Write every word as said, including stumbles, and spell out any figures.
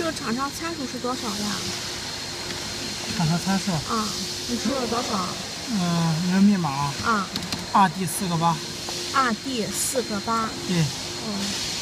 个厂商参数是多少呀？ 厂商参数。 啊，你输了多少？ 嗯，你的密码。 啊。 二 D 四个八。 二 D 四个八。 对。 哦。